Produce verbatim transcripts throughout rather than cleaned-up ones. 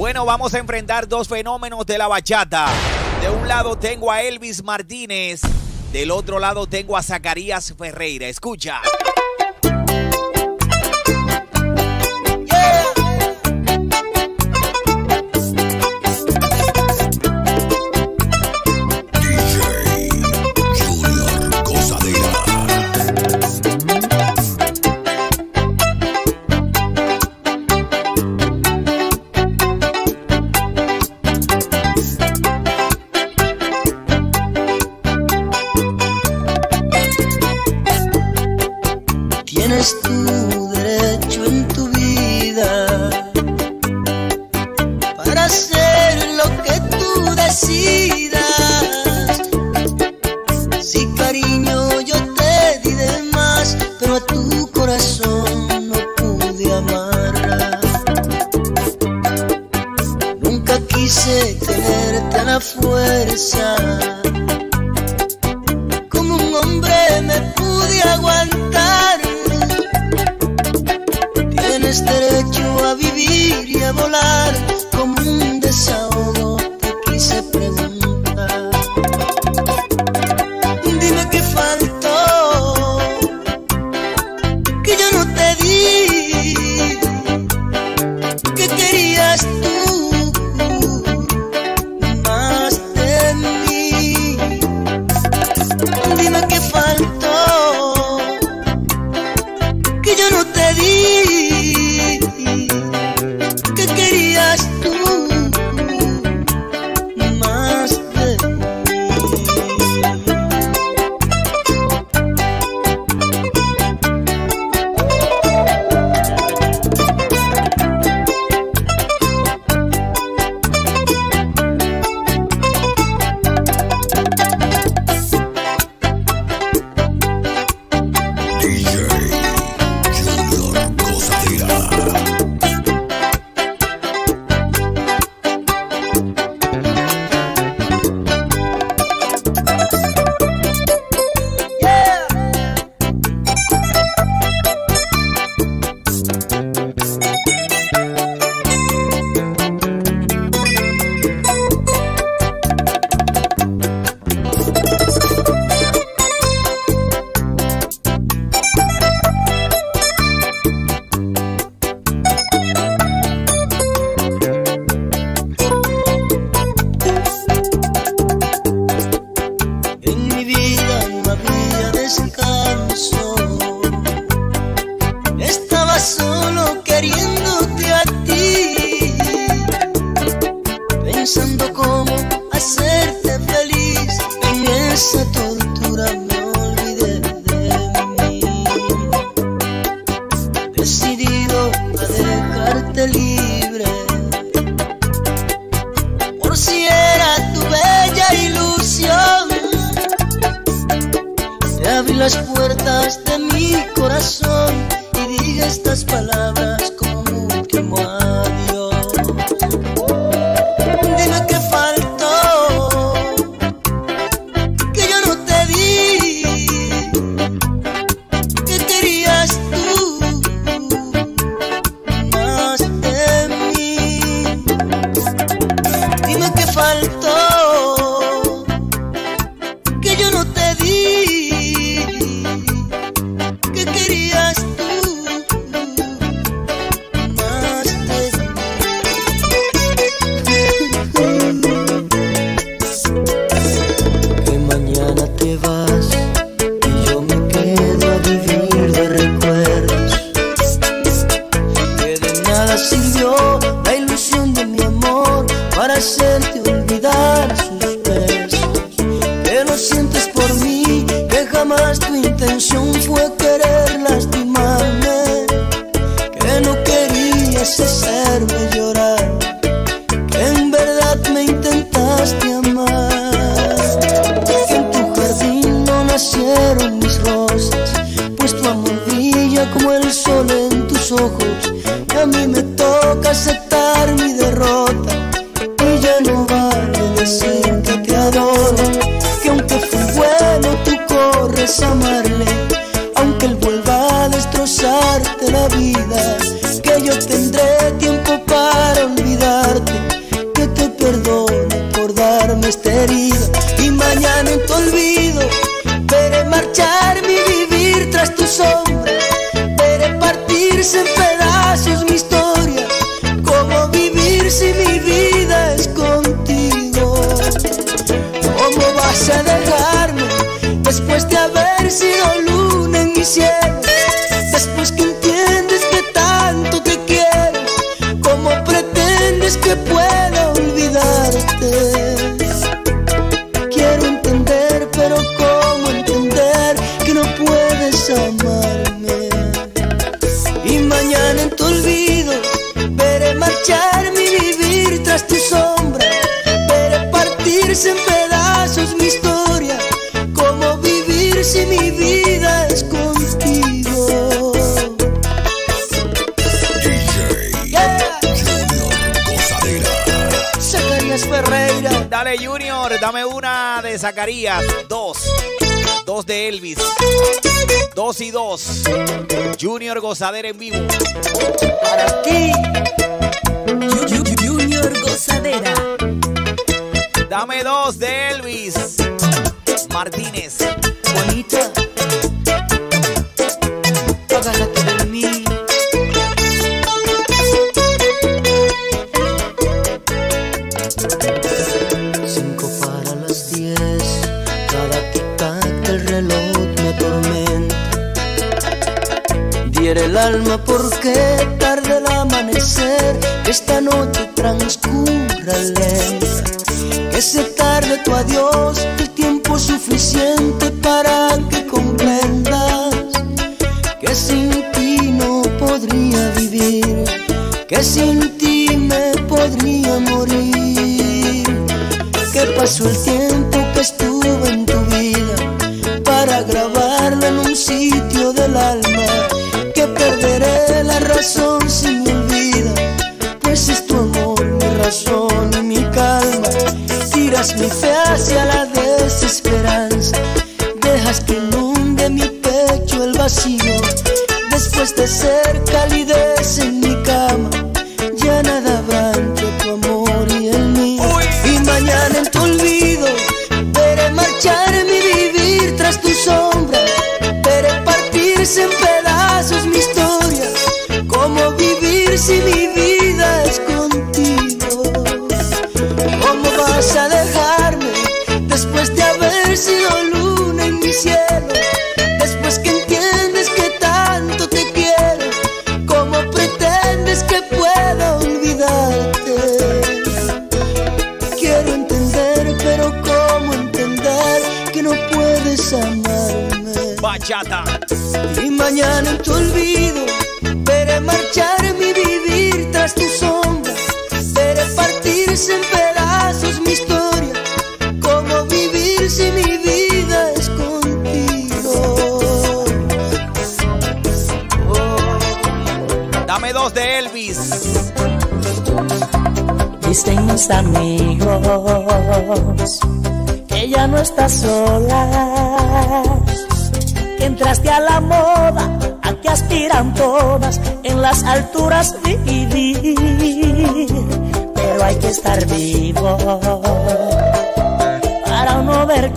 Bueno, vamos a enfrentar dos fenómenos de la bachata. De un lado tengo a Elvis Martínez, del otro lado tengo a Zacarías Ferreira. Escucha. Tienes tu derecho en tu vida para hacer lo que tú decidas. Sí, cariño, yo te di de más, pero a tu corazón no pude amarla. Nunca quise tenerte a la fuerza, como un hombre me pude aguantar. Tienes derecho a vivir y a volar, como un desahogo te quise preguntar. Dime qué faltó, que yo no te di, que querías tú más de mí. Dime qué faltó, que yo no te di, que querías tú más de mí. Estaba solo queriéndote a ti, pensando cómo hacerte feliz. En esa tortura me olvidé de mí, decidido a dejarte libre, por si era tu bella ilusión. Te abrí las puertas de mi corazón y dije estas palabras como un último adiós. Dime qué faltó, que yo no te di, que querías tú más de mí. Dime qué faltó, que yo no te di, que querías tú más de mí. Que mañana te vas y yo me quedo a vivir de recuerdos, que de nada sirvió la ilusión de mi amor para hacerte olvidar sus besos. Que lo sientes por mí, que jamás tu intención fue querer lastimarme, que no querías hacerme llorar, que en verdad me intentaste amar. Que en tu jardín no nacieron mis rosas, pues tu amor brilla como el sol en tus ojos. Y a mí me toca aceptar mi derrota, y ya no vale decir que te adoro. Que aunque fue bueno tú corres a amarle, aunque él vuelva a destrozarte la vida. Que yo tendré tiempo para olvidarte, cielo. Después que entiendes que tanto te quiero, ¿cómo pretendes que pueda olvidarte? Quiero entender, pero ¿cómo entender que no puedes amarme? Y mañana en tu olvido veré marchar mi vivir tras tu sombra, veré partirse en pedazos mi historia. ¿Cómo vivir si mi vida es contigo? D J Yeah. Junior Gozadera. Zacarías Ferreira. Dale, Junior, dame una de Zacarías. Dos. Dos de Elvis. Dos y dos. Junior Gozadera en vivo. Para ti. Junior Gozadera. Dame dos de Elvis Martínez. Bonita, agárrate de mí. Cinco para las diez, cada tic-tac del reloj me atormenta. Diera el alma porque tarde el amanecer, que esta noche transcurra lenta, que se tarde tu adiós, el tiempo suficiente para que comprendas que sin ti no podría vivir, que sin ti me podría morir. Que pasó el tiempo que estuve en tu vida para grabarlo en un sitio del alma, que perderé la razón si me olvida, pues es tu amor mi razón y mi calma. Tiras mi fe hacia la desesperanza, dejas que inunde mi pecho el vacío. Después de ser calidez en mi cama, ya nada habrá entre tu amor y el mío. Y mañana en tu olvido veré marchar mi vivir tras tu sombra, veré partirse en pedazos mi historia. ¿Cómo vivir si mi vida es contigo? ¿Cómo vas a dejarme después de haber sido luna en mi cielo? Después que entiendes que tanto te quiero, ¿cómo pretendes que pueda olvidarte? Quiero entender, pero ¿cómo entender que no puedes amarme? Bachata. Y mañana en tu olvido veré marchar mi vivir tras tu sombra, veré partirse en pedazos mi historia. ¿Cómo vivir si mi vida es contigo? Oh. Dame dos de Elvis. Dicen mis amigos que ya no estás sola, que entraste a la moda, a que aspiran todas en las alturas vivir. Pero hay que estar vivo para no ver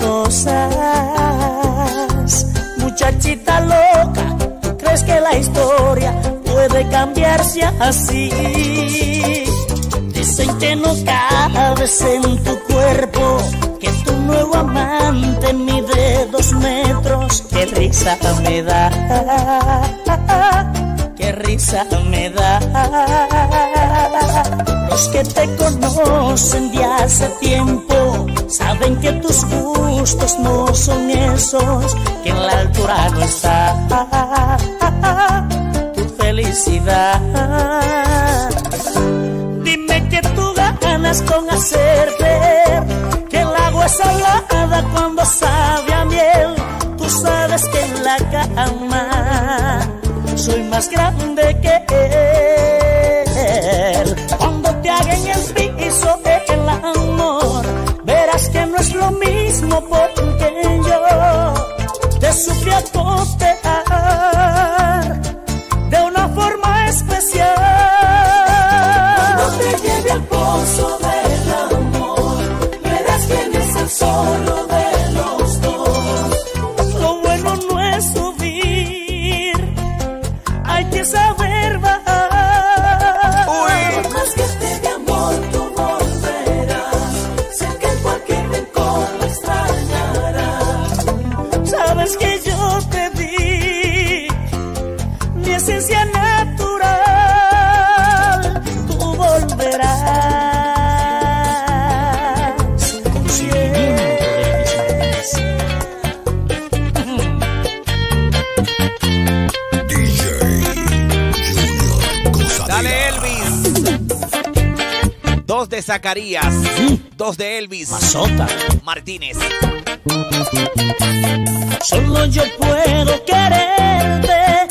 cosas. Muchachita loca, ¿tú crees que la historia puede cambiarse así? Dicen que no cabes en tu cuerpo, que tu nuevo amante mide dos metros. Qué risa me da, qué risa me da. Los que te conocen de hace tiempo saben que tus gustos no son esos, que en la altura no está tu felicidad. Dime que tú ganas con hacer ver que el agua es salada cuando sabe a miel. Tú sabes que en la cama soy más grande que él. Cuando te haga en el piso el amor, verás que no es lo mismo, porque yo te supe acotear de una forma especial. Cuando te lleve al pozo del amor, verás quién es el solo de los dos. Lo bueno no es subir, hay que saber Dos de Zacarías, mm. dos de Elvis Mazota Martínez. Solo yo puedo quererte.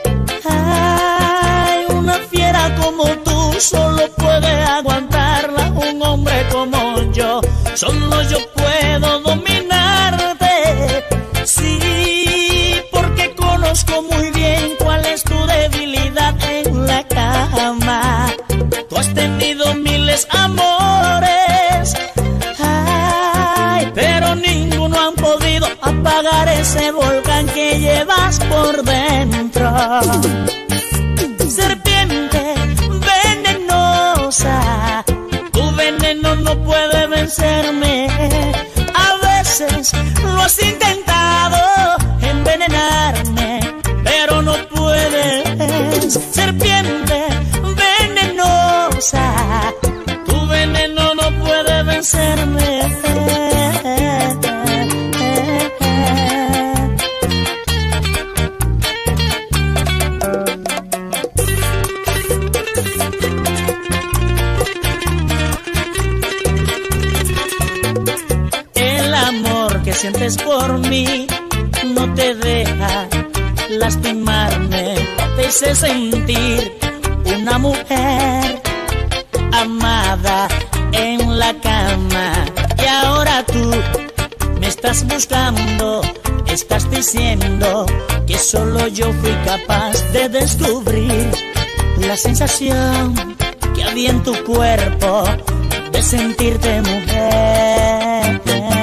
Ay, una fiera como tú solo puede aguantarla un hombre como yo. Solo yo puedo dominarte. Sí, porque conozco muy bien cuál es tu debilidad en la cama. Tú has tenido miles amores, ay, pero ninguno han podido apagar ese volcán que llevas por dentro. Serpiente venenosa, tu veneno no puede vencerme. A veces lo has intentado envenenarme, pero no puedes. Serpiente venenosa, tu veneno no puede vencerme. El amor que sientes por mí no te deja lastimarme, te hace sentir una mujer amada en la cama. Y ahora tú me estás buscando, estás diciendo que solo yo fui capaz de descubrir la sensación que había en tu cuerpo de sentirte mujer.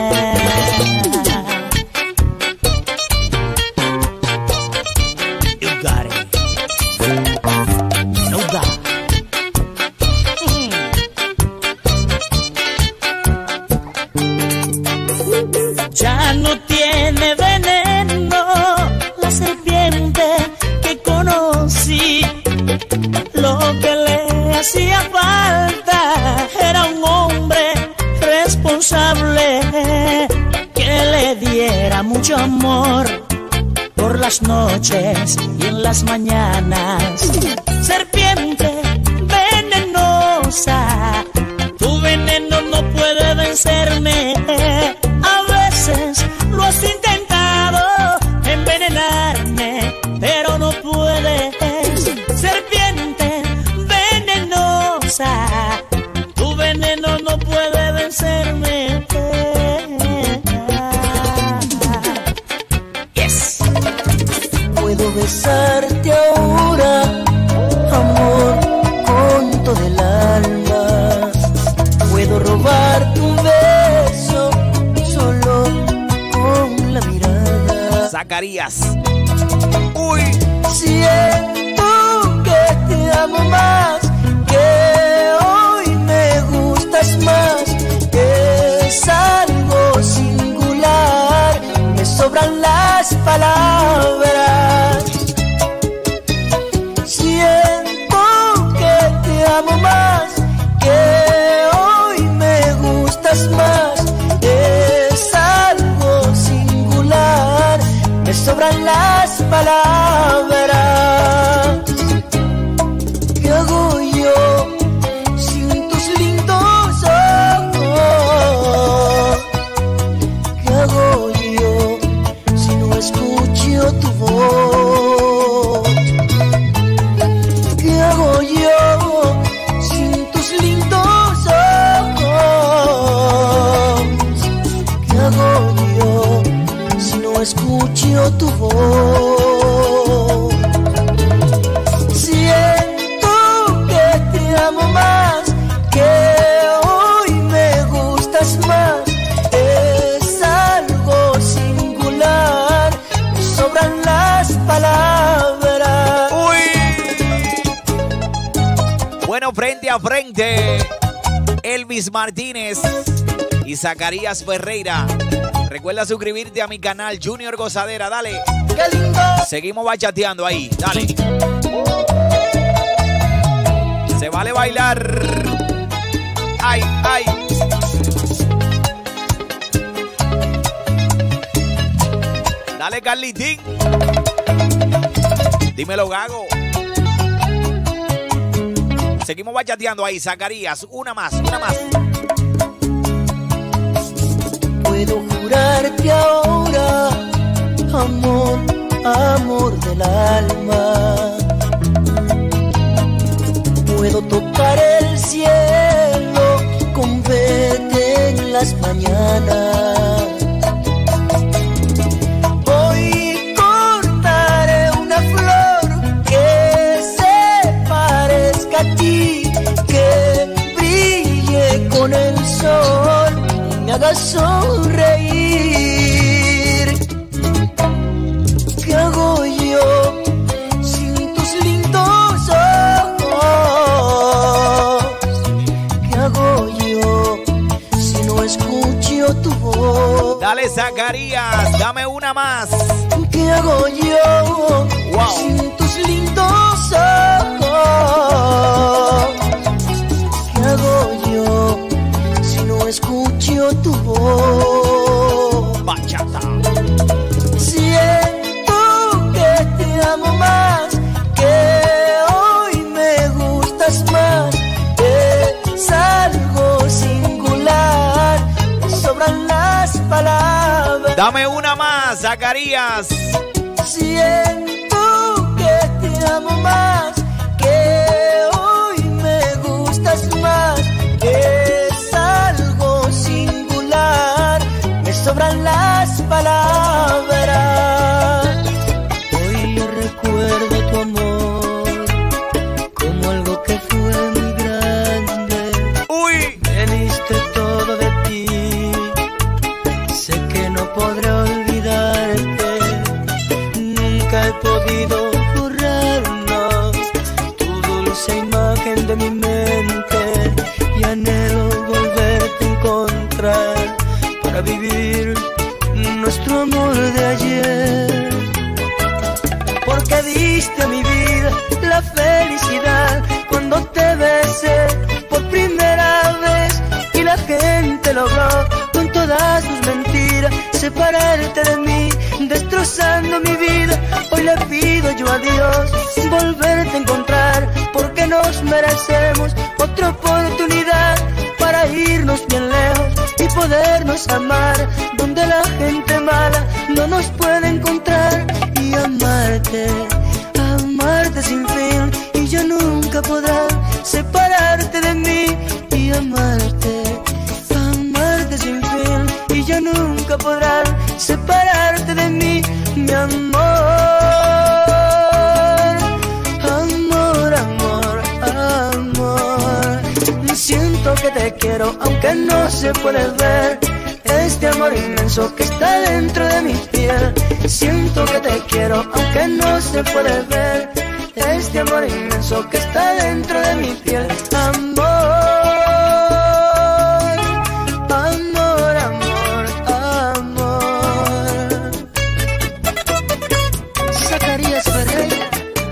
You got it. No doubt. Ya no tiene veneno la serpiente que conocí. Lo que le hacía falta era un hombre responsable que le diera mucho amor por las noches y en las mañanas. Serpiente venenosa, tu veneno no puede vencerme. A veces lo has intentado envenenarme, pero no puedes. Serpiente venenosa, tu veneno no puede vencerme. Yes. Puedo besarte ahora, amor, con todo el alma. Puedo robar tu beso solo con la mirada. Zacarías. Uy, siento que te amo más, que hoy me gustas más. Es algo singular, me sobran las palabras. Siento que te amo más, que hoy me gustas más. Es algo singular, me sobran las palabras. ¿Qué hago yo sin tus lindos ojos? ¿Qué hago yo si no escucho tu voz? ¿Qué hago yo sin tus lindos ojos? ¿Qué hago yo si no escucho tu voz? Siento que te amo más, que hoy me gustas más. Es algo singular, me sobran las palabras. Uy. Bueno, frente a frente, Elvis Martínez y Zacarías Ferreira. Recuerda suscribirte a mi canal Junior Gozadera, dale. ¡Qué lindo! Seguimos bachateando ahí, dale. Se vale bailar. ay, ay. Dale, Carlitín. Dímelo, Gago. Seguimos bachateando ahí, Zacarías. Una más, una más. Puedo jurarte ahora, amor, amor del alma. Puedo tocar el cielo con verte en las mañanas. Hoy cortaré una flor que se parezca a ti, que brille con el sol y me haga sonreír. ¿Qué hago yo sin tus lindos ojos? ¿Qué hago yo si no escucho tu voz? Dale, Zacarías, dame una más. ¿Qué hago yo Wow. sin tus lindos ojos? ¿Qué hago yo si no escucho tu voz? Bachata. Siento que te amo más, que hoy me gustas más. Es algo singular, me sobran las palabras. Dame una más, Zacarías. Siento que te amo más, que hoy me gustas más. Es algo singular, me sobran las palabras. Hoy recuerdo tu amor como algo que fue muy grande. Uy. Me diste todo de ti, sé que no podré olvidarte. Nunca he podido borrarnos tu dulce imagen de mi mente, y anhelo volverte a encontrar para vivir nuestro amor de ayer. Porque diste a mi vida la felicidad cuando te besé por primera vez, y la gente logró con todas sus mentiras separarte de mí, destrozando mi vida. Hoy le pido yo a Dios volverte a encontrar, porque nos merecemos otra oportunidad para irnos bien lejos y podernos amar, donde la gente mala no nos puede encontrar. Y amarte, amarte sin fin, y yo nunca podrá separarte de mí. Y amarte, amarte sin fin, y yo nunca podrá separarte de mí, mi amor. Amor, amor, amor. Siento que te quiero aunque no se puede ver, este amor inmenso que está dentro de mi piel. Siento que te quiero aunque no se puede ver, este amor inmenso que está dentro de mi piel. Amor, amor, amor, amor. Zacarías Ferreira.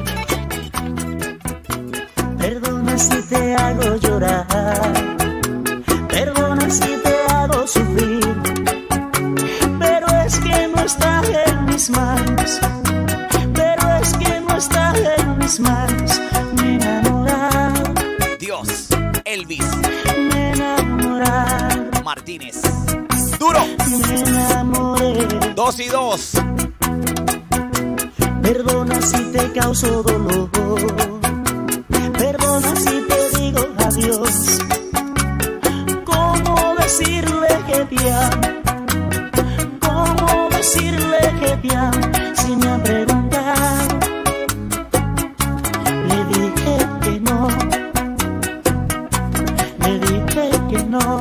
Perdona si te hago llorar, perdona si te hago sufrir, pero es que no está en mis manos, pero es que no está en mis manos. Me enamorar, Dios, Elvis me enamorar, Martínez. Duro. me enamoré. Dos y dos. Perdona si te causo dolor, perdona si te digo adiós. ¿Cómo decirle que te amo? ¿Cómo decirle que te amo? Si me ha preguntado, le dije que no, le dije que no.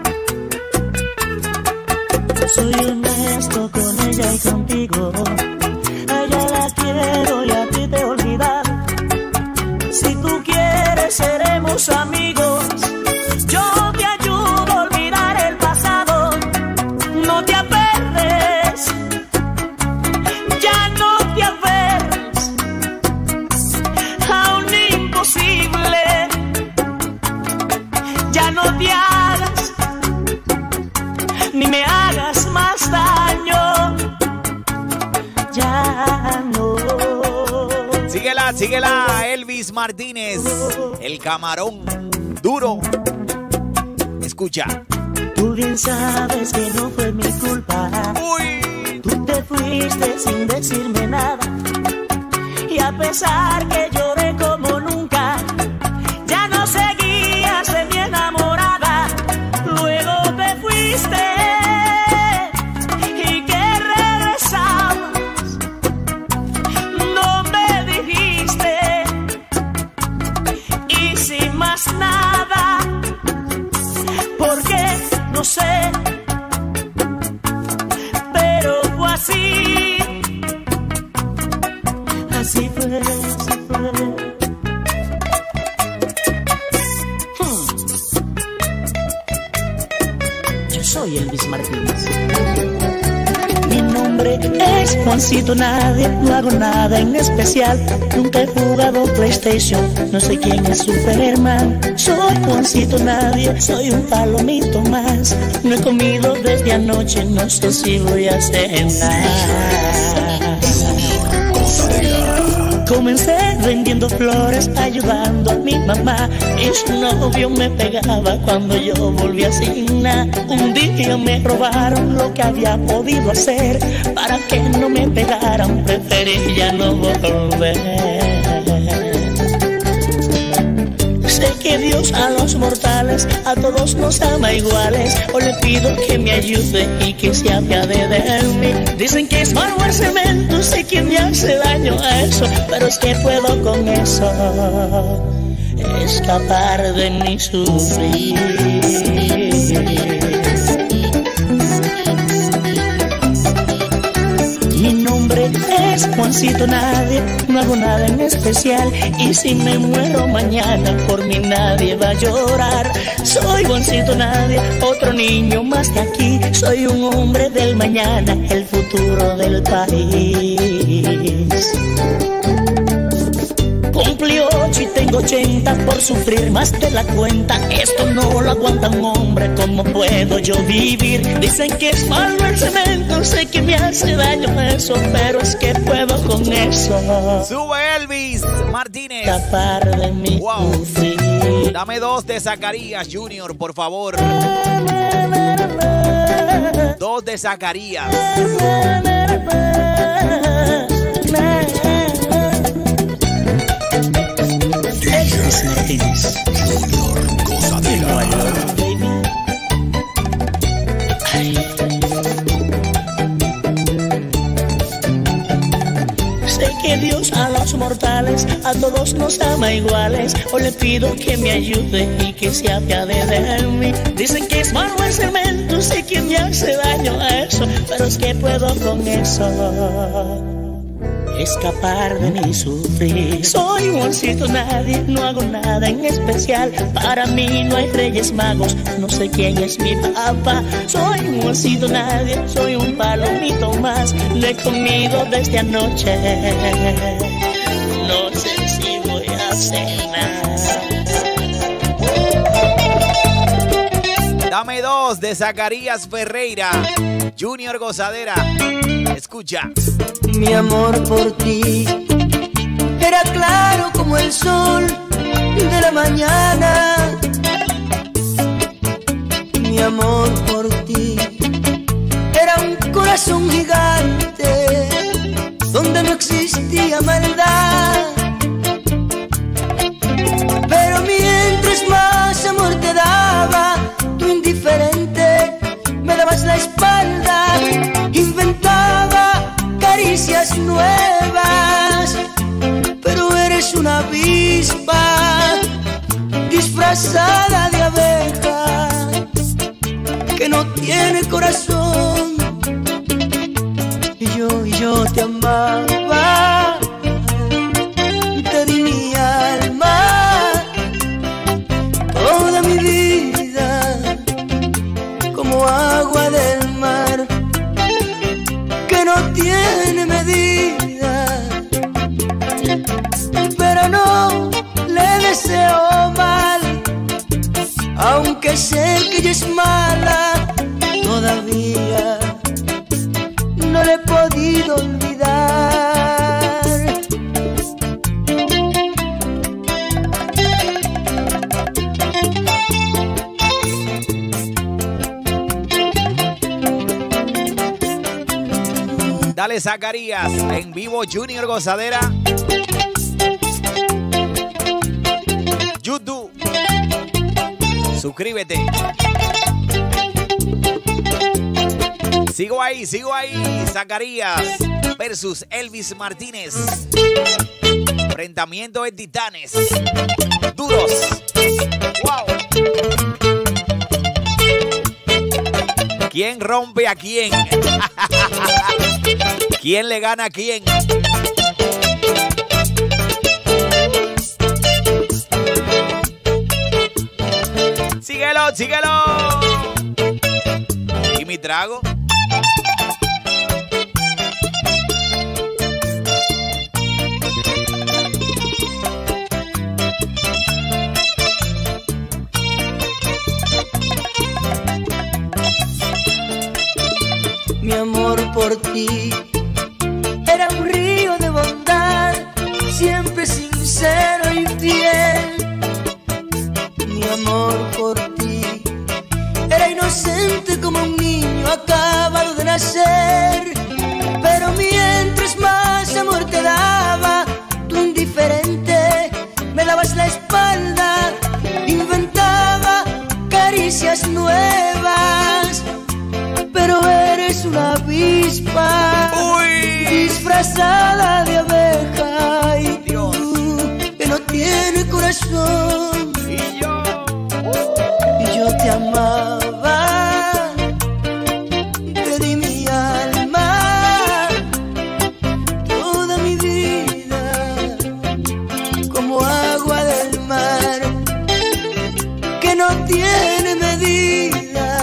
Soy honesto con ella y contigo, a ella la quiero y a ti te he olvidado. Si tú quieres seremos amigos, yo te ayudo a olvidar el pasado. No te aferres, ya no te aferres a un imposible, ya no te hagas, ni me hagas más daño. Ya no. Síguela, síguela, Elvis Martínez, el camarón duro. Escucha. Tú bien sabes que no fue mi culpa. Uy. Tú te fuiste sin decirme nada. Y a pesar que lloré como nunca, ya no seguías de mi enamorada. Luego te fuiste y que regresabas, no me dijiste. Y sin más nada, porque no sé, pero fue así. Así fue, así fue. Hmm. Yo soy Elvis Martínez. Mi nombre es Juancito Nadie, no hago nada en especial. Nunca he jugado PlayStation, no sé quién es Superman. Soy Juancito Nadie, soy un palomito más. No he comido desde anoche, no sé si voy a cenar. Comencé vendiendo flores, ayudando a mi mamá. Y su novio me pegaba cuando yo volví a asignar. Un día me robaron lo que había podido hacer. Para que no me pegaran, preferí ya no volver. Sé que Dios a los mortales, a todos nos ama iguales. O le pido que me ayude y que se apiade de mí. Dicen que es malo el cemento, sé que me hace daño a eso, pero es que puedo con eso escapar de mi sufrir. Mi nombre es Juancito Nadie, no hago nada en especial. Y si me muero mañana, por mí nadie va a llorar. Soy Juancito Nadie, otro niño más de aquí. Soy un hombre del mañana, el futuro del país. Cumplí ocho y tengo ochenta por sufrir más de la cuenta. Esto no lo aguanta un hombre, ¿cómo puedo yo vivir? Dicen que es malo el cemento, sé que me hace daño eso, pero es que puedo con eso. Sube Elvis Martínez. Escapar de mi Wow. sufrir. Dame dos de Zacarías Junior, por favor. Dos de Zacarías. Elvis Martínez. Junior Gozadera. Baby. Ay. Sé que Dios a los mortales, a todos nos ama iguales. O le pido que me ayude y que se apiade de mí. Dicen que es malo el cemento, sé que me hace daño a eso, pero es que puedo con eso escapar de mi sufrir. Soy Juancito Nadie, no hago nada en especial. Para mí no hay reyes magos, no sé quién es mi papá. Soy Juancito Nadie, soy un palomito más. No he comido desde anoche, no sé si voy a cenar. Dame dos de Zacarías Ferreira Junior Gozadera. Escucha. Mi amor por ti era claro como el sol de la mañana. Mi amor por ti era un corazón gigante donde no existía maldad. Pero mientras más amor te daba, tú indiferente me dabas la espalda. Inventaba caricias nuevas, pero eres una avispa disfrazada de abeja que no tiene corazón. Y yo, y yo te amaba, te di mi alma, toda mi vida, como agua del mar que no tiene medida. Pero no le deseo mal, aunque sé que ella es mala, todavía no le he podido olvidar. Dale, Zacarías, en vivo Junior Gozadera. YouTube. Suscríbete. Sigo ahí, sigo ahí. Zacarías versus Elvis Martínez. Enfrentamiento de titanes. Duros. Wow. ¿Quién rompe a quién? ¿Quién le gana a quién? Síguelo, síguelo. ¿Y mi trago? Mi amor por ti era un río de bondad, siempre sincero y fiel. Mi amor por ti era inocente como un niño acabado de nacer. Pero mientras más amor te daba, tú indiferente me dabas la espalda, inventaba caricias nuevas. Pero eres una avispa, uy, disfrazada de abeja, y Dios, tú, que no tiene corazón. Y yo, y yo te amaba, te di mi alma, toda mi vida, como agua del mar, que no tiene medida.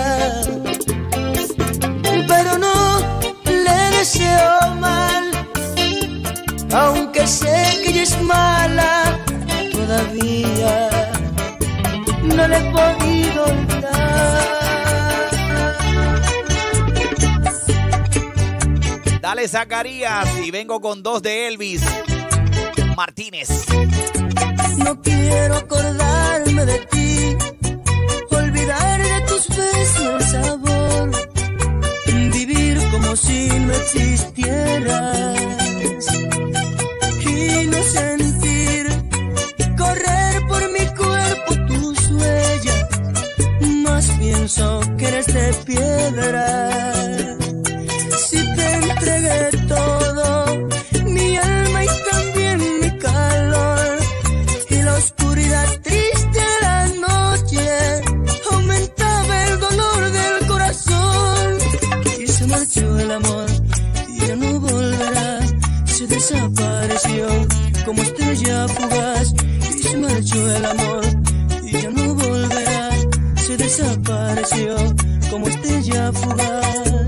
Pero no le deseo mal, aunque sé que ella es mala, todavía no le he podido olvidar. dale, Zacarías, y vengo con dos de Elvis Martínez. No quiero acordarme de ti, olvidar de tus besos el sabor, vivir como si no existieras y no sentir correr por mi cuerpo tus huellas. Más pienso que eres de piedra. Si te entregué todo, mi alma y también mi calor, y la oscuridad triste de la noche aumentaba el dolor del corazón. Y se marchó el amor y ya no volverá, se desapareció como estrella fugaz. Y se marchó el amor y ya no volverá, se desapareció como estrella fugaz.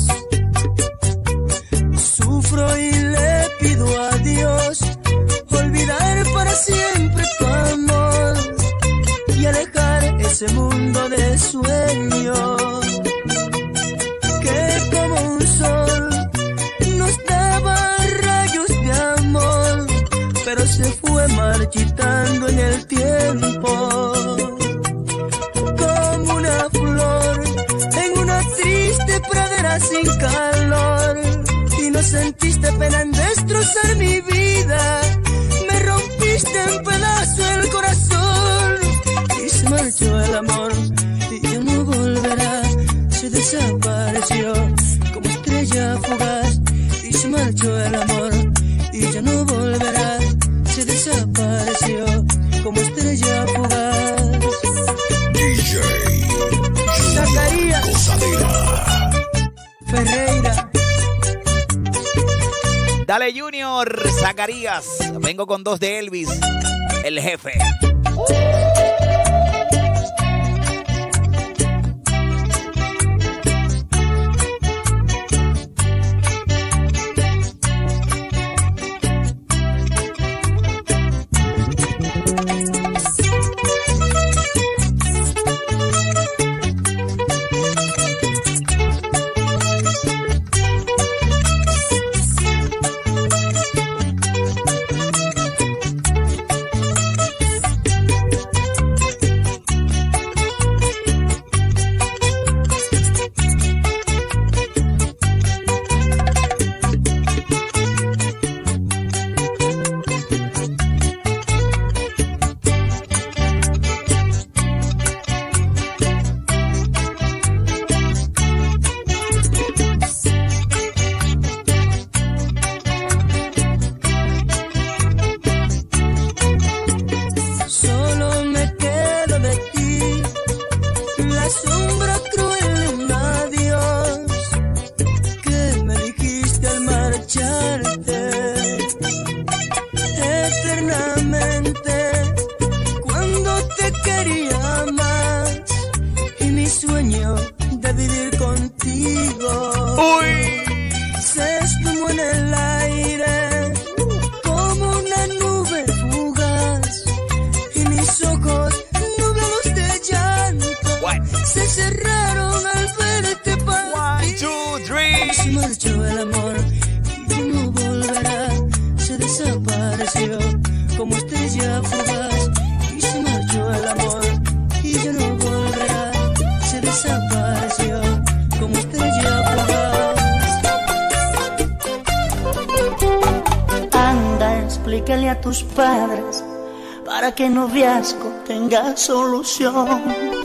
Sufro y le pido a Dios olvidar para siempre tu amor y alejar ese mundo de sueños que como un sol nos daba rayos de amor, pero se fue marchitando en el tiempo como una flor en una triste pradera sin calor. Y no sentiste pena en destrozar mi vida, me rompiste en pedazos el corazón. Y se marchó el amor y ya no volverá, se desapareció como estrella fugaz. Y se marchó el amor y ya no volverá, se desapareció como estrella fugaz. D J Zacarías Gozadera Ferreira. Dale, Junior, Zacarías. Vengo con dos de Elvis, el jefe. sombra cruel de un adiós que me dijiste al marcharte eternamente, cuando te quería más y mi sueño de vivir contigo Uy. se esfumó en el aire como una nube fugaz y mis ojos nublados de llanto One. se cerraron al verte One, partir. two, three. Se marchó el amor y no volverá, se desapareció como estrella fugaz. Y se marchó el amor y ya no volverá, se desapareció como estrella fugaz. Anda, explícale a tus padres para que el noviazgo tenga solución.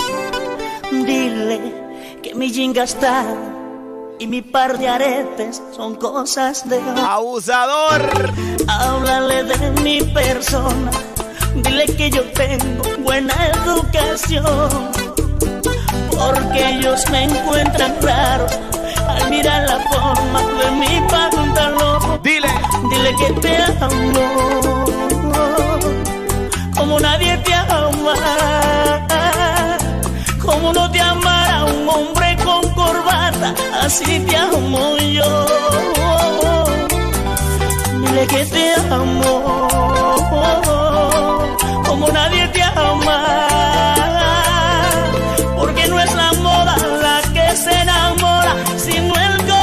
Dile que mi jean gastado y mi par de aretes son cosas de hoy. Abusador. Háblale de mi persona, dile que yo tengo buena educación, porque ellos me encuentran raro al mirar la forma de mi pantalón. Dile. Dile que te amo como nadie te ama, como no te amará un hombre con corbata, así te amo yo. Dile que te amo como nadie te ama, porque no es la moda la que se enamora, sino el corazón.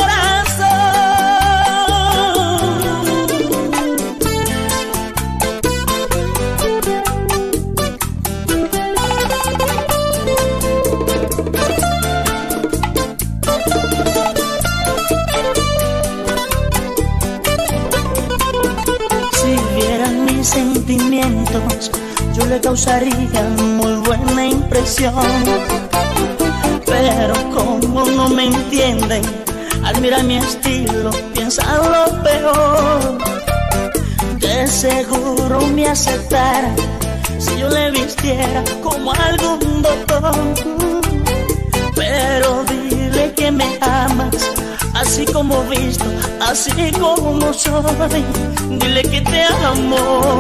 Sentimientos, yo le causaría muy buena impresión, pero como no me entienden, al mirar mi estilo piensan lo peor. De seguro me aceptara si yo le vistiera como algún doctor, pero dile que me amas así como visto, así como soy. Dile que te amo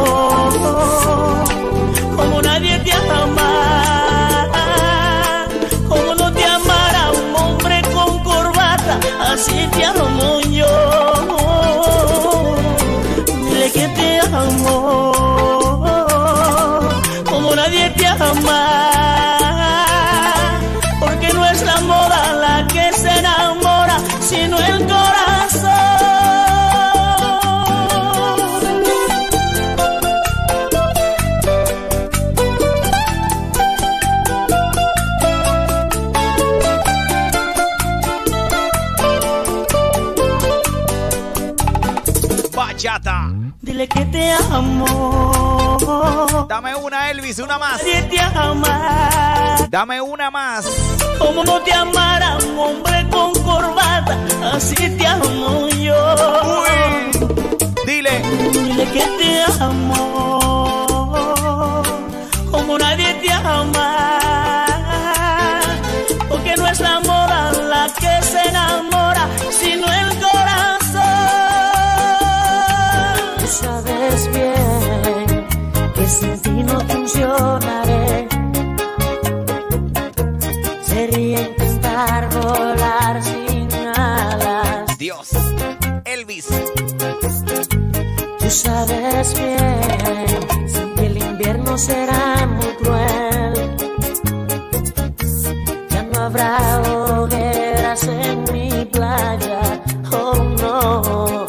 como nadie te ama, como no te amará un hombre con corbata, así te amo yo. Dile que te amo como nadie te ama, porque no es la moda la que se enamora, sino el corazón. Bachata. Dile que te amo. Dame una, Elvis, una más. Nadie te ama. Dame una más. Como no te amara un hombre con corbata, así te amo yo. Uy. Dile. Dile que te amo como nadie te ama, porque no es la moda la que se enamora, sino el corazón. Tú sabes bien que sin ti no funcionaré. Sería intentar volar sin alas. Dios. Elvis. Tú sabes bien que el invierno será muy cruel. Ya no habrá hogueras en mi playa, oh no.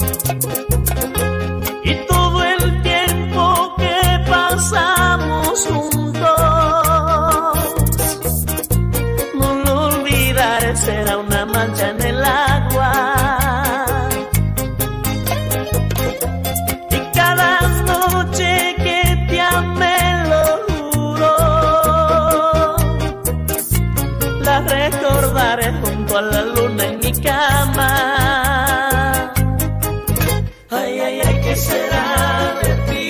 Y todo el tiempo que pasamos juntos, no lo olvidaré, será una mancha en el agua. Y cada noche que te amé, lo juro, la recordaré junto a la luna en mi cama. Ay, ay, ay, ¿qué será de ti?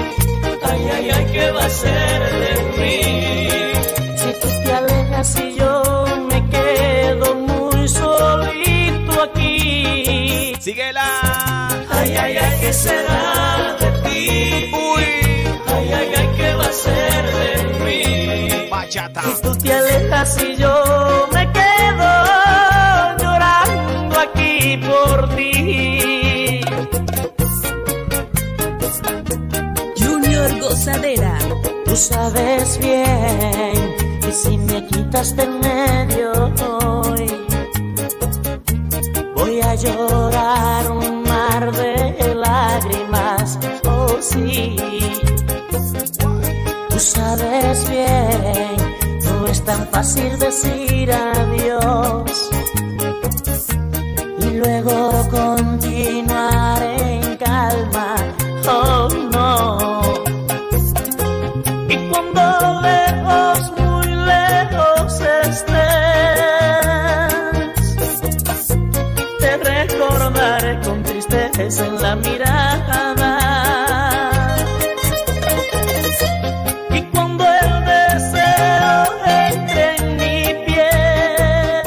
Ay, ay, ay, ¿qué va a ser de mí? Si tú te alejas y yo ¿qué será de ti? Uy. Ay, ay, ay, ¿qué va a ser de mí? Bachata. Si tú te alejas y yo me quedo llorando aquí por ti. Junior Gozadera. Tú sabes bien que si me quitas de en medio hoy, voy a llorar un mar de lágrimas, oh sí. Tú sabes bien, no es tan fácil decir adiós y luego continuar en calma, oh no. Y cuando lejos, muy lejos estés, te recordaré con tristeza en la mirada. Y cuando el deseo entre en mi piel,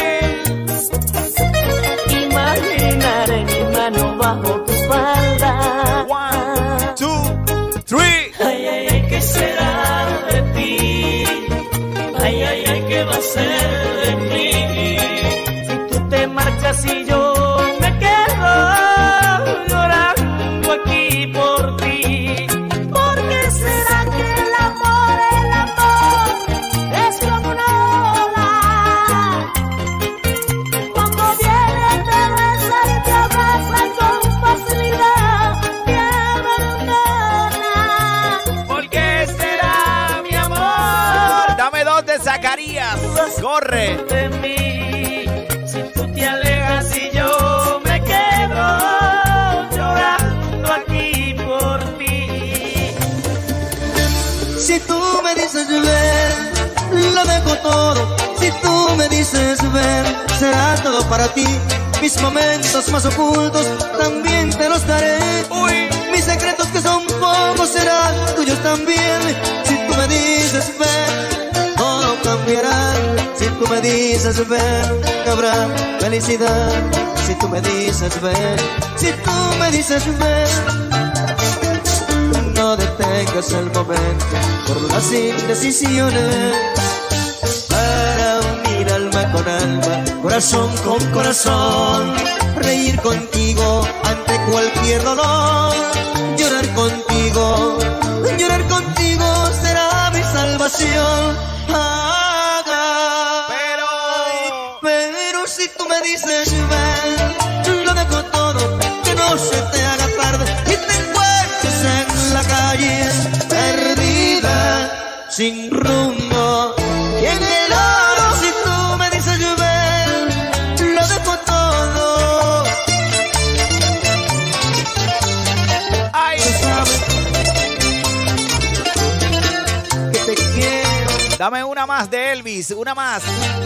uy, imaginaré mi mano bajo tu falda. One, two, three. Ay, ay, ay, ¿qué será de ti? Ay, ay, ay, ¿qué va a ser de mí? Si tú te marchas y yo me quedo llorando aquí por ti. ¿Por qué será que el amor, el amor es como una ola? Cuando viene te besa y te abraza con facilidad, te abandona. ¿Por qué será, mi amor? Dame dos de Zacarías. Corre. De mí, si tú te alejas y yo me quedo llorando aquí por ti. Si tú me dices ven, lo dejo todo. Si tú me dices ven, será todo para ti. Mis momentos más ocultos también te los daré. Uy. Mis secretos que son pocos serán tuyos también. Si tú me dices ven, todo cambiará. Si tú me dices ven, habrá felicidad. Si tú me dices ven, si tú me dices ven, no detengas el momento por las indecisiones. Para unir alma con alma, corazón con corazón, reír contigo ante cualquier dolor, llorar contigo, llorar contigo será mi salvación. Haga, Pero. pero si tú me dices ven, lo dejo todo, que no se te haga tarde y te encuentres en la calle perdida, sin rumbo y en el oro. Si tú me dices ven, lo dejo todo. Ay. Tú sabes que te quiero. Dame una más de Elvis, una más.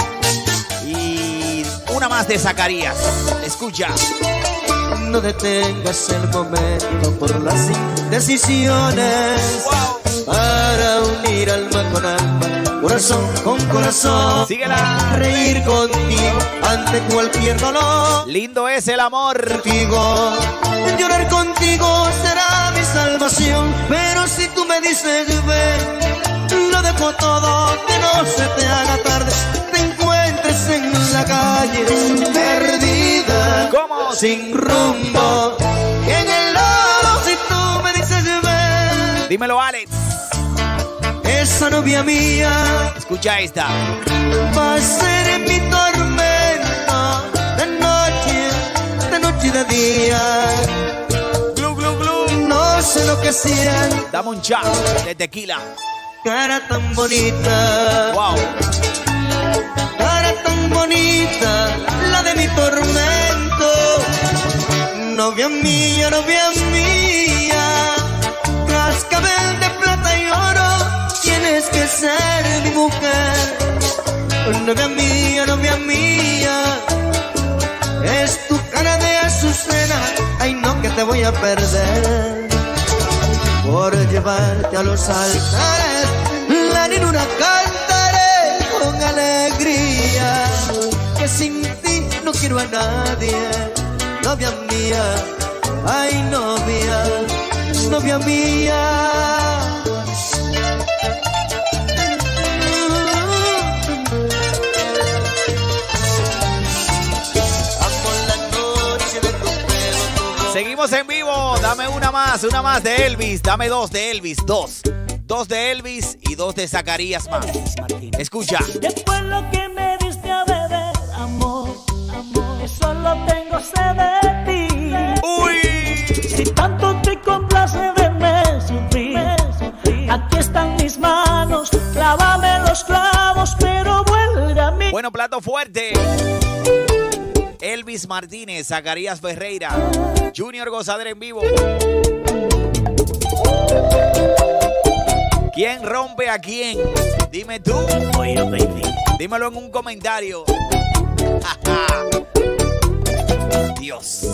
Y una más de Zacarías. Escucha. No detengas el momento por las indecisiones. Wow. Para unir alma con alma, corazón con corazón, Síguela. reír contigo ante cualquier dolor. Lindo es el amor. Contigo, llorar contigo será mi salvación. Pero si tú me dices ven, lo dejo todo, que no se te haga tarde, te encuentres en la calle perdida, ¿Cómo? sin rumbo y en el lodo. Si tú me dices ven, Dímelo, Alex. esa novia mía Escucha esta. va a ser mi tormento de noche, de noche y de día. Glu, glu, glu. No sé lo que siento, Dame un shot de tequila. cara tan bonita, Wow. cara tan bonita, la de mi tormento. Novia mía, novia mía, cascabel de plata y oro, tienes que ser mi mujer. Novia mía, novia mía, es tu cara de azucena, ay no que te voy a perder. Por llevarte a los altares, la niñura cantaré con alegría, que sin ti no quiero a nadie. Novia mía, Ay, novia, novia mía. Seguimos en vivo. Dame una más, una más de Elvis. Dame dos de Elvis, dos. Dos de Elvis y dos de Zacarías más. Escucha. Después lo que me diste a beber, amor, amor, que solo tengo sed de ti. Uy. Si tanto te complace verme sufrir, aquí están mis manos, clávame los clavos, pero vuelve a mí. Bueno, plato fuerte. Elvis Martínez, Zacarías Ferreira, Junior Gozadera en vivo. ¿Quién rompe a quién? Dime tú. Oye, baby. Dímelo en un comentario. Dios.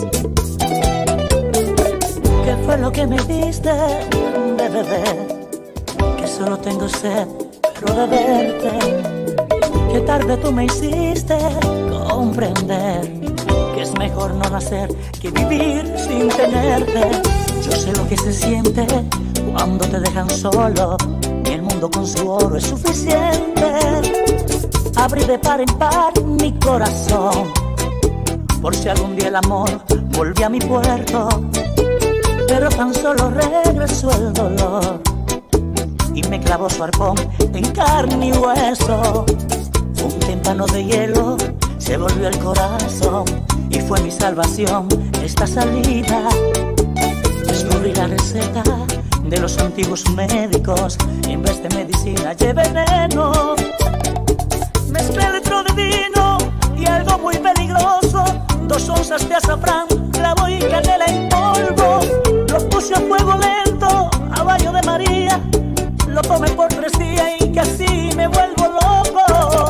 ¿Qué fue lo que me diste de beber? Que solo tengo sed, pero de verte. Que tarde tú me hiciste comprender que es mejor no nacer que vivir sin tenerte. Yo sé lo que se siente cuando te dejan solo y el mundo con su oro es suficiente. Abrí de par en par mi corazón por si algún día el amor volvió a mi puerto, pero tan solo regresó el dolor y me clavó su arpón en carne y hueso. Un témpano de hielo se volvió el corazón y fue mi salvación esta salida. Descubrí la receta de los antiguos médicos y en vez de medicina llevé veneno. Mezclé litro de vino y algo muy peligroso, dos onzas de azafrán, clavo y canela en polvo. Lo puse a fuego lento a baño de María, lo tomé por tres días y casi me vuelvo loco.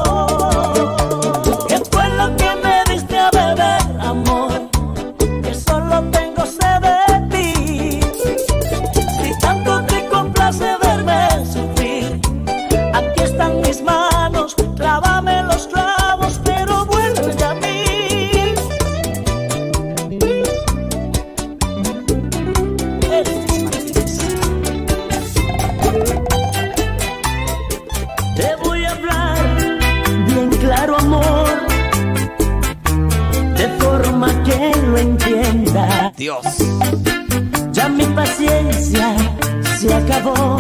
¿Qué fue lo que me diste a beber, amor? Que solo tengo sed de ti. Si tanto te complace verme sufrir, aquí están mis manos, clávame los clavos, pero vuelve a mí. Te voy a hablar bien claro, amor, de forma que lo entienda. Dios. Ya mi paciencia se acabó,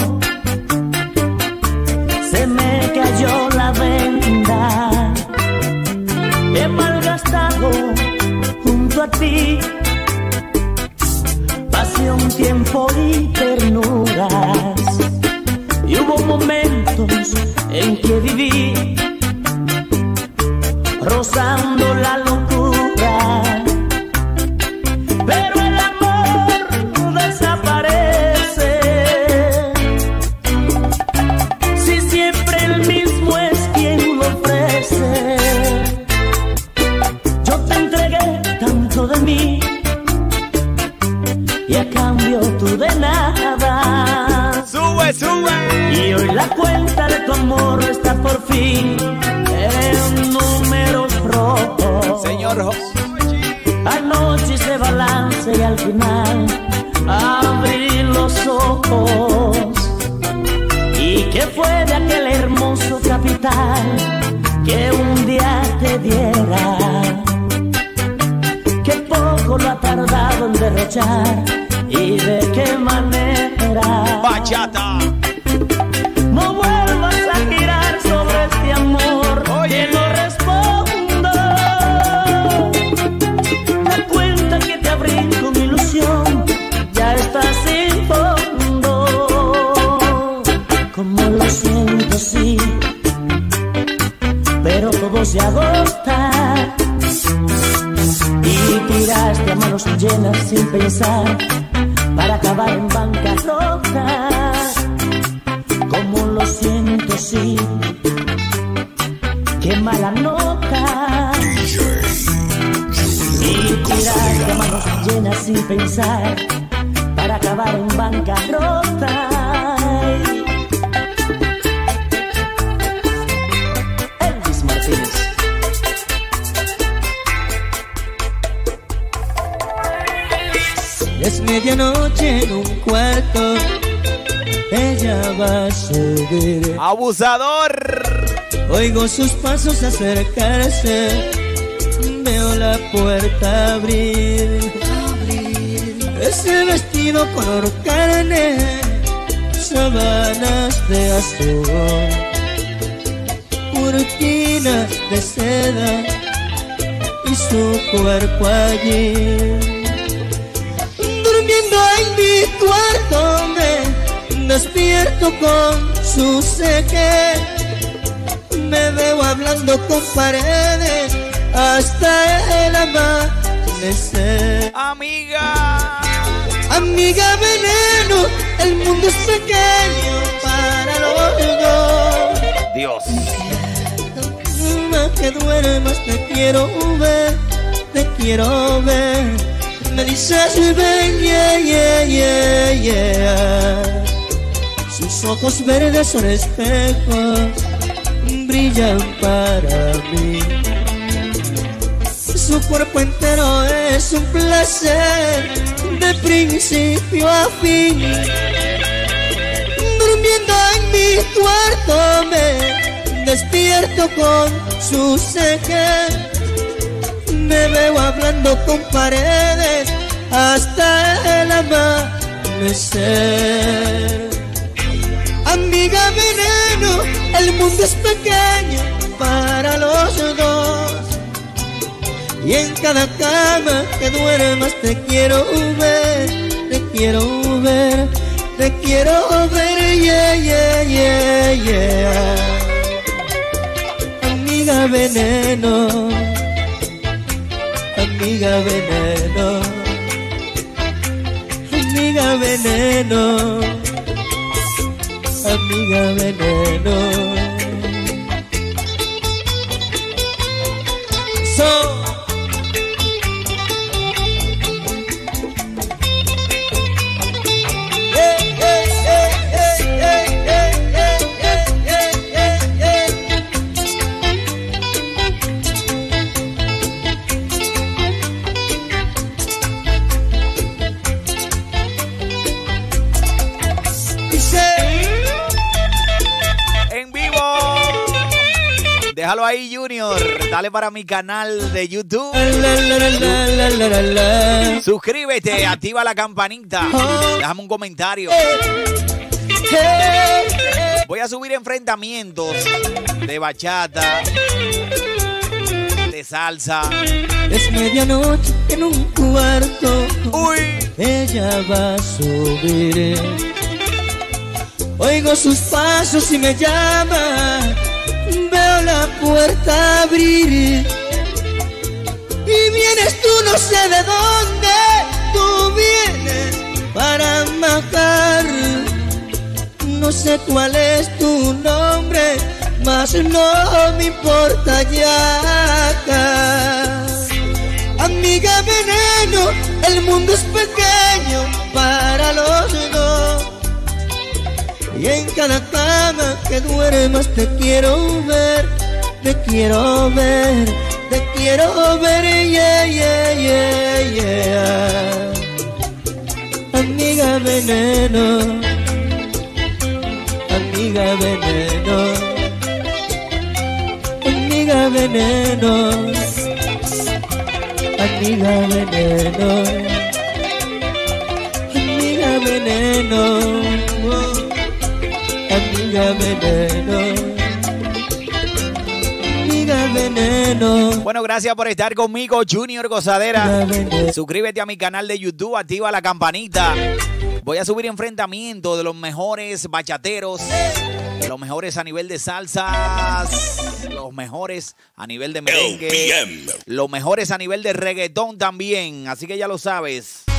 se me cayó la venda. He malgastado junto a ti pasión, tiempo y ternuras, y hubo momentos en que viví rozando la locura, pero el amor desaparece si siempre el mismo es quien lo ofrece. Yo te entregué tanto de mí y a cambio tú de nada. Sube, sube. Y hoy la cuenta de tu amor está por fin en números rojos. Señor José. Anoche hice balance y al final abrí los ojos. ¿Y qué fue de aquel hermoso capital que un día te diera? Qué poco lo ha tardado en derrochar y de qué manera. Bachata. No vuelvas a girar sobre este amor. Oye. Que no respondo. La cuenta que te abrí con ilusión ya está sin fondo. Como lo siento, sí, pero todo se agota. Y tiraste a manos llenas sin pensar para acabar en bancarrota. Como lo siento, sí, qué mala nota. Y tiraste a manos llenas sin pensar para acabar en bancarrota. Elvis Martínez. medianoche en un cuarto, ella va a subir. ¡Abusador! Oigo sus pasos acercarse, veo la puerta abrir. Ese vestido color carne, sábanas de azul, cortinas de seda y su cuerpo allí. Durmiendo en mi cuarto me despierto con sus ejes. Me veo hablando con paredes hasta el amanecer. Amiga, amiga veneno, el mundo es pequeño para los dos. Dios. Más que duermas te quiero ver, te quiero ver. Me dices ven, yeah, yeah, yeah, yeah. Sus ojos verdes son espejos, brillan para mí. Su cuerpo entero es un placer de principio a fin. Durmiendo en mi cuarto me despierto con sus ejes. Me veo hablando con paredes hasta el amanecer. Amiga veneno, el mundo es pequeño para los dos. Y en cada cama que duermas te quiero ver, te quiero ver, te quiero ver, yeah, yeah, yeah, yeah. Amiga veneno, amiga veneno, amiga veneno, amiga veneno. So déjalo ahí, Junior. Dale para mi canal de YouTube. Suscríbete, activa la campanita. Déjame un comentario. Voy a subir enfrentamientos de bachata, de salsa. Es medianoche en un cuarto. Uy. Ella va a subir. Oigo sus pasos y me llama. Veo la puerta abrir. Y vienes tú no sé de dónde. Tú vienes para matar. No sé cuál es tu nombre, mas no me importa ya. Amiga veneno, el mundo es pequeño para los dos. Y en cada cama que duermas te quiero ver, te quiero ver, te quiero ver, yeah, yeah, yeah, yeah. Amiga veneno, amiga veneno, amiga veneno, amiga veneno, amiga veneno. Amiga veneno, amiga veneno. Bueno, gracias por estar conmigo, Junior Gozadera. Suscríbete a mi canal de YouTube, activa la campanita. Voy a subir enfrentamientos de los mejores bachateros, los mejores a nivel de salsas, los mejores a nivel de merengue, los mejores a nivel de reggaetón también. Así que ya lo sabes.